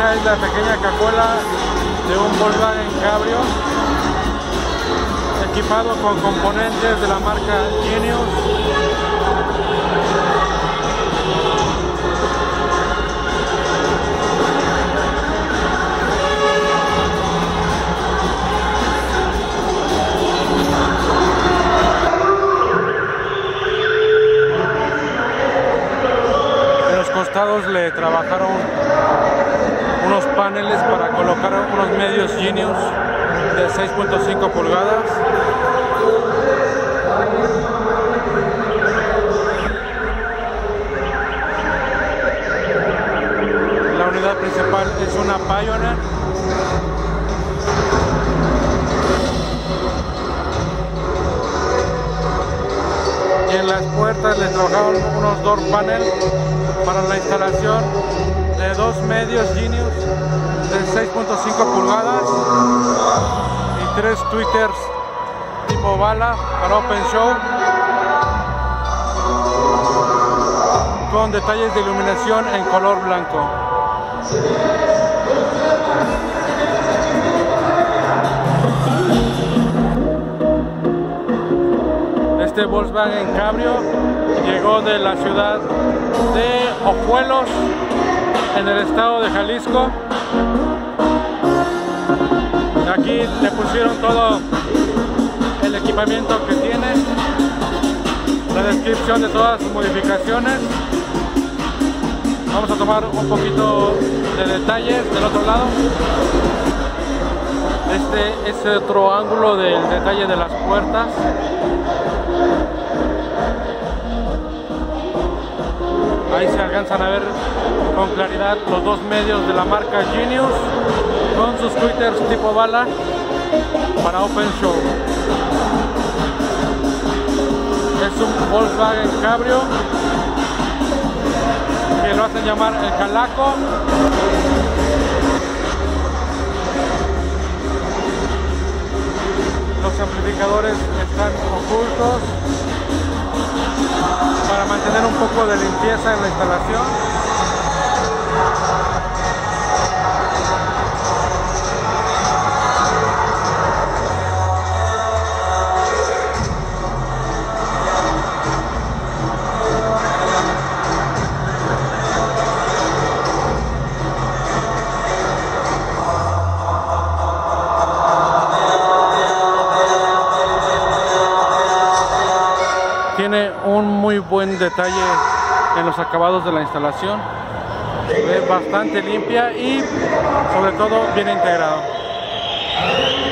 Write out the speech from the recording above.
Esta es la pequeña cajuela de un Volkswagen Cabrio, equipado con componentes de la marca Genius. En los costados le trabajaron unos paneles para colocar unos medios Genius de 6.5 pulgadas. La unidad principal es una Pioneer. Y en las puertas le trabajaron unos door panel para la instalación de dos medios Genius de 6.5 pulgadas y tres tweeters tipo bala para Open Show, con detalles de iluminación en color blanco. Este Volkswagen Cabrio llegó de la ciudad de Ojuelos, en el estado de Jalisco. Aquí le pusieron todo el equipamiento que tiene, la descripción de todas sus modificaciones. Vamos a tomar un poquito de detalles del otro lado. Este es otro ángulo del detalle de las puertas. Ahí se alcanzan a ver con claridad los dos medios de la marca Genius con sus tweeters tipo bala para Open Show. Es un Volkswagen Cabrio que lo hacen llamar el Calaco. Los amplificadores están ocultos para mantener un poco de limpieza en la instalación. Tiene un muy buen detalle en los acabados de la instalación. Se ve bastante limpia y sobre todo bien integrado.